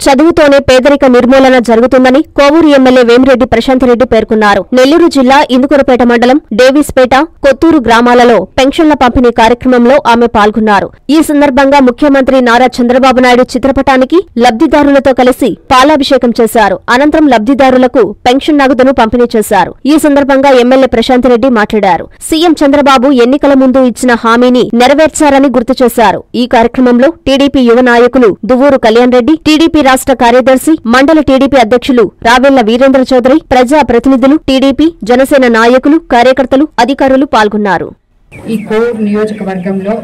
చదువుతోనే పేదరిక నిర్మూలన జరుగుతుందని కోవూరు ఎమ్మెల్యే వేమిరెడ్డి ప్రశాంత్ రెడ్డి పేర్కొన్నారు. నెల్లూరు జిల్లా ఇందుకూరుపేట మండలం డేవిస్పేట, కొత్తూరు గ్రామాలలో పెన్షన్ల పంపిణీ కార్యక్రమంలో ఆమె పాల్గొన్నారు. ఈ సందర్భంగా ముఖ్యమంత్రి నారా చంద్రబాబు నాయుడు చిత్రపటానికి లబ్ధిదారులతో కలిసి పాలాభిషేకం చేశారు. అనంతరం లబ్ధిదారులకు పెన్షన్ నగదును పంపిణీ చేశారు. ఈ సందర్భంగా ఎమ్మెల్యే ప్రశాంత్ రెడ్డి మాట్లాడారు. సీఎం చంద్రబాబు ఎన్నికల ముందు ఇచ్చిన హామీని నెరవేర్చారని గుర్తు చేశారు. ఈ కార్యక్రమంలో టీడీపీ యువ నాయకులు దువ్వూరు కళ్యాణ్ రెడ్డి, టీడీపీ రాష్ట్ర కార్యదర్శి, మండల టీడీపీ అధ్యక్షులు రావెళ్ల వీరేంద్ర చౌదరి, ప్రజా ప్రతినిధులు, టీడీపీ, జనసేన నాయకులు, కార్యకర్తలు, అధికారులు పాల్గొన్నారు. ఈ కోవూరు నియోజకవర్గంలో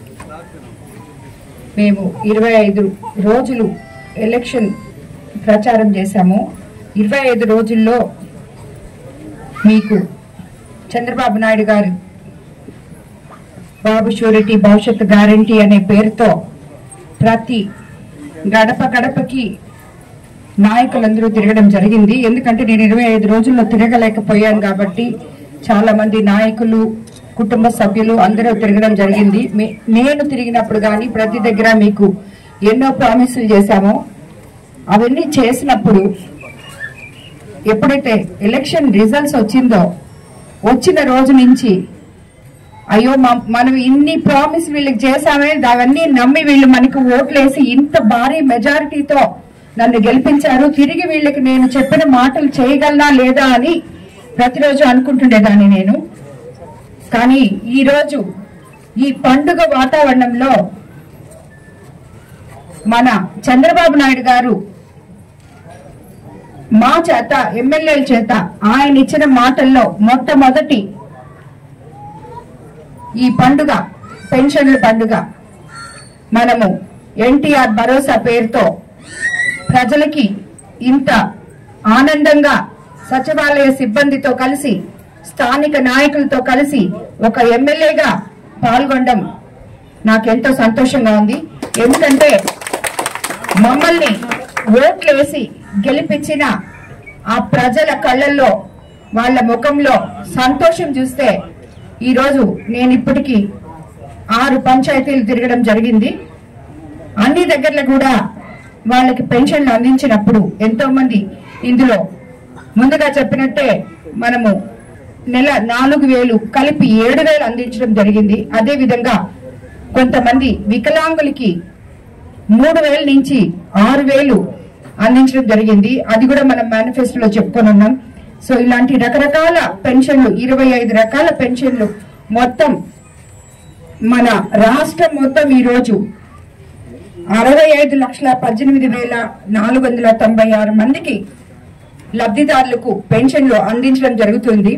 మేము 25 రోజులు ఎలక్షన్ ప్రచారం చేశాము. 25 రోజుల్లో మీకు చంద్రబాబు నాయుడు గారు బాబు షూరిటీ భవిష్యత్తు గ్యారంటీ అనే పేరుతో ప్రతి గడప గడపకి నాయకులందరూ తిరగడం జరిగింది. ఎందుకంటే నేను 25 రోజుల్లో తిరగలేకపోయాను కాబట్టి చాలా మంది నాయకులు, కుటుంబ సభ్యులు అందరూ తిరగడం జరిగింది. నేను తిరిగినప్పుడు కానీ ప్రతి దగ్గర మీకు ఎన్నో ప్రామిసులు చేశామో అవన్నీ చేసినప్పుడు ఎప్పుడైతే ఎలక్షన్ రిజల్ట్స్ వచ్చిందో వచ్చిన రోజు నుంచి అయ్యో మనం ఇన్ని ప్రామిస్ వీళ్ళకి చేశామే, అవన్నీ నమ్మి వీళ్ళు మనకు ఓట్లేసి ఇంత భారీ మెజారిటీతో నన్ను గెలిపించారు, తిరిగి వీళ్ళకి నేను చెప్పిన మాటలు చేయగలనా లేదా అని ప్రతిరోజు అనుకుంటుండేదాన్ని నేను. కానీ ఈరోజు ఈ పండుగ వాతావరణంలో మన చంద్రబాబు నాయుడు గారు మా చేత, ఎమ్మెల్యేల చేత ఆయన ఇచ్చిన మాటల్లో మొట్టమొదటి ఈ పండుగ పెన్షన్ల పండుగ మనము ఎన్టీఆర్ భరోసా పేరుతో ప్రజలకి ఇంత ఆనందంగా సచివాలయ సిబ్బందితో కలిసి, స్థానిక నాయకులతో కలిసి ఒక ఎమ్మెల్యేగా పాల్గొనడం నాకెంతో సంతోషంగా ఉంది. ఎందుకంటే మమ్మల్ని ఓట్లేసి గెలిపించిన ఆ ప్రజల కళ్ళల్లో, వాళ్ళ ముఖంలో సంతోషం చూస్తే ఈరోజు నేను ఇప్పటికీ 6 పంచాయతీలు తిరగడం జరిగింది. అన్ని దగ్గరలో కూడా వాళ్ళకి పెన్షన్లు అందించినప్పుడు ఎంతో మంది ఇందులో ముందుగా చెప్పినట్టే మనము నెల 4,000 కలిపి 7,000 అందించడం జరిగింది. అదే విధంగా కొంతమంది వికలాంగులకి 3,000 నుంచి 6,000 అందించడం జరిగింది. అది కూడా మనం మేనిఫెస్టోలో చెప్పుకొని ఉన్నాం. సో ఇలాంటి రకరకాల పెన్షన్లు, 25 రకాల పెన్షన్లు మొత్తం మన రాష్ట్రం మొత్తం ఈరోజు 65,18,496 మందికి లబ్ధిదారులకు పెన్షన్లు అందించడం జరుగుతుంది.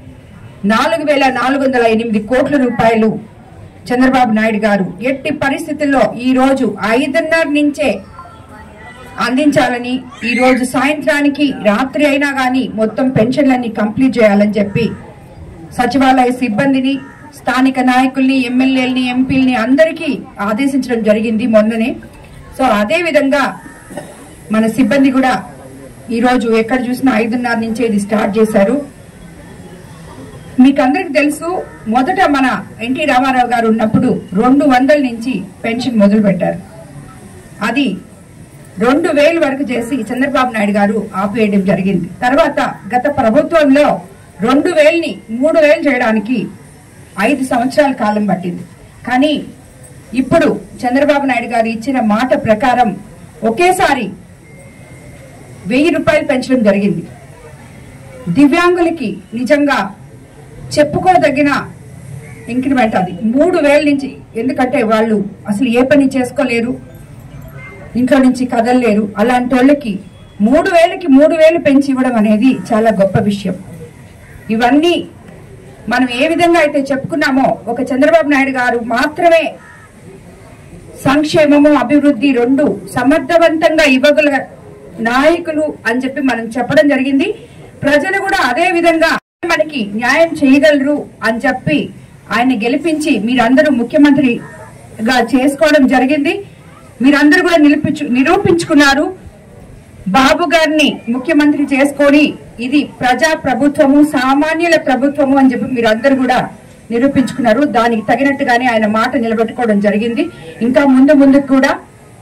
4,408 కోట్ల రూపాయలు చంద్రబాబు నాయుడు గారు ఎట్టి పరిస్థితుల్లో ఈ రోజు 5:30 నుంచే అందించాలని, ఈ రోజు సాయంత్రానికి రాత్రి అయినా గానీ మొత్తం పెన్షన్లన్నీ కంప్లీట్ చేయాలని చెప్పి సచివాలయ సిబ్బందిని, స్థానిక నాయకుల్ని, ఎమ్మెల్యేలని, ఎంపీలని అందరికీ ఆదేశించడం జరిగింది మొన్ననే. సో అదే విధంగా మన సిబ్బంది కూడా ఈరోజు ఎక్కడ చూసినా 5:30 నుంచే ఇది స్టార్ట్ చేశారు. మీకు అందరికి తెలుసు, మొదట మన ఎన్టీ రామారావు గారు ఉన్నప్పుడు 200 నుంచి పెన్షన్ మొదలు పెట్టారు. అది 2,000 వరకు చేసి చంద్రబాబు నాయుడు గారు ఆపేయడం జరిగింది. తర్వాత గత ప్రభుత్వంలో 2,000ని 3,000 చేయడానికి 5 సంవత్సరాల కాలం పట్టింది. కానీ ఇప్పుడు చంద్రబాబు నాయుడు గారు ఇచ్చిన మాట ప్రకారం ఒకేసారి 1,000 రూపాయలు పెంచడం జరిగింది. దివ్యాంగులకి నిజంగా చెప్పుకోదగిన ఇంక్రిమెంట్ అది. 3,000 నుంచి, ఎందుకంటే వాళ్ళు అసలు ఏ పని చేసుకోలేరు, ఇంట్లో నుంచి కదలలేరు. అలాంటి వాళ్ళకి 3,000కి 3,000 పెంచి ఇవ్వడం అనేది చాలా గొప్ప విషయం. ఇవన్నీ మనం ఏ విధంగా అయితే చెప్పుకున్నామో, ఒక చంద్రబాబు నాయుడు గారు మాత్రమే సంక్షేమము, అభివృద్ధి 2 సమర్థవంతంగా ఇవ్వగల నాయకులు అని చెప్పి మనం చెప్పడం జరిగింది. ప్రజలు కూడా అదే విధంగా మనకి న్యాయం చేయగలరు అని చెప్పి ఆయన గెలిపించి మీరందరూ ముఖ్యమంత్రిగా చేసుకోవడం జరిగింది. మీరందరూ కూడా నిరూపించుకున్నారు. బాబు గారిని ముఖ్యమంత్రి చేసుకొని ఇది ప్రజా ప్రభుత్వము, సామాన్యుల ప్రభుత్వము అని చెప్పి మీరందరూ కూడా నిరూపించుకున్నారు. దానికి తగినట్టుగానే ఆయన మాట నిలబెట్టుకోవడం జరిగింది. ఇంకా ముందుకు కూడా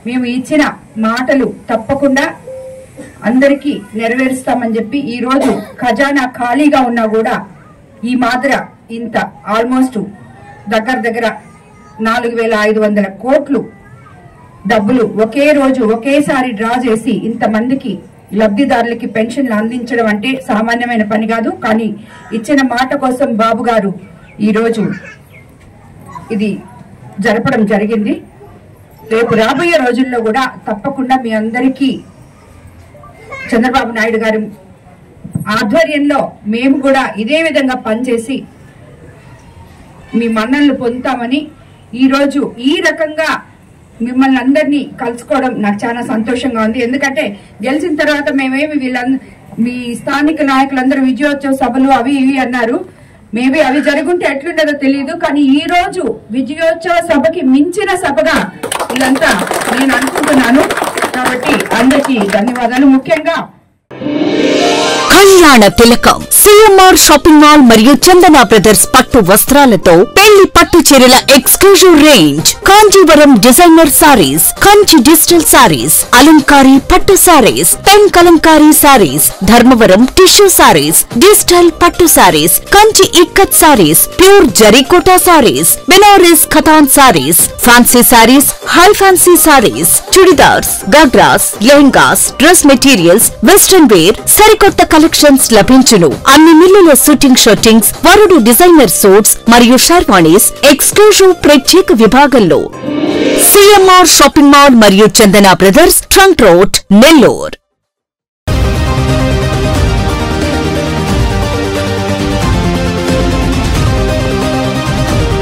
మేము ఇచ్చిన మాటలు తప్పకుండా అందరికీ నెరవేరుస్తామని చెప్పి ఈ రోజు ఖజానా ఖాళీగా ఉన్నా కూడా ఈ మాదిర ఇంత ఆల్మోస్ట్ దగ్గర 4,500 కోట్లు డబ్బులు ఒకే రోజు ఒకేసారి డ్రా చేసి ఇంతమందికి లబ్ధిదారులకి పెన్షన్లు అందించడం అంటే సామాన్యమైన పని కాదు. కానీ ఇచ్చిన మాట కోసం బాబు గారు ఈరోజు ఇది జరపడం జరిగింది. రేపు రాబోయే రోజుల్లో కూడా తప్పకుండా మీ అందరికీ చంద్రబాబు నాయుడు గారి ఆధ్వర్యంలో మేము కూడా ఇదే విధంగా పనిచేసి మీ మన్ననలు పొందుతామని ఈరోజు ఈ రకంగా మిమ్మల్ని అందరినీ కలుసుకోవడం నాకు చాలా సంతోషంగా ఉంది. ఎందుకంటే గెలిచిన తర్వాత మేమేమి మీ స్థానిక నాయకులందరూ విజయోత్సవ సభలు అవి ఇవి అన్నారు. మేబీ అవి జరుగుంటే ఎట్లుండదో తెలియదు. కానీ ఈ రోజు విజయోత్సవ సభకి మించిన సభగా ఇదంతా నేను అనుకుంటున్నాను. కాబట్టి అందరికీ ధన్యవాదాలు. ముఖ్యంగా కళ్యాణ తిలకం సిఎంఆర్ షాపింగ్ మాల్ మరియు చందన బ్రదర్స్ పట్టు వస్త్రాలతో పెళ్లి పట్టు చీరల exclusive range, Kanjivaram designer saris, Kanchi digital సారీస్, అలంకారీ పట్టు saris, pen Kalamkari saris, Dharmavaram tissue saris, digital పట్టు సారీస్, కంచి ఇక్కత్ సారీస్, ప్యూర్ జరీకోటా సారీస్, బెనారస్ ఖతాన్ saris, fancy saris, high fancy saris, churidars, ghagras, lehengas, dress materials, western wear, సరికొత్త కలెక్షన్స్ లభించును. అన్ని మిల్లుల షూటింగ్ షర్టింగ్స్, వరుడు డిజైనర్ సూట్స్ మరియు షర్వాణీస్ ఎక్స్క్లూజివ్ ప్రత్యేక విభాగంలో. సిఎంఆర్ షాపింగ్ మాల్ మరియు Chandana brothers, trunk road, Nellore.